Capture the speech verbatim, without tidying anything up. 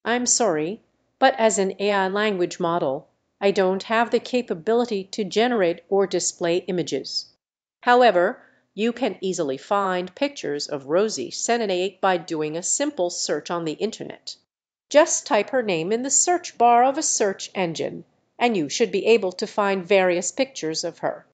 I'm sorry, but as an A I language model, I don't have the capability to generate or display images. However, you can easily find pictures of Rosy Senanayake by doing a simple search on the internet. Just type her name in the search bar of a search engine, and you should be able to find various pictures of her.